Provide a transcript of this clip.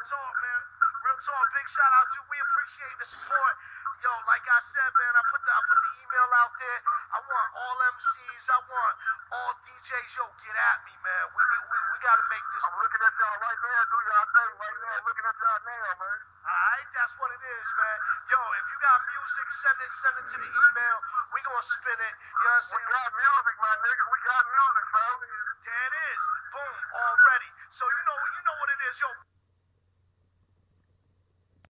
talk, man. Real talk. Big shout out to you. We appreciate the support. Yo, like I said, man, I put the email out there. I want all MCs. I want all DJs. Yo, get at me, man. We gotta make this. I'm looking at y'all right now. Do y'all thing right now. I'm looking at y'all now, man. Alright, that's what it is, man. Yo, if you got music, send it to the email. We gonna spin it. You know what I'm saying? We got music, my nigga. We got music, fam. There it is. Boom, already. So you know what it is, yo.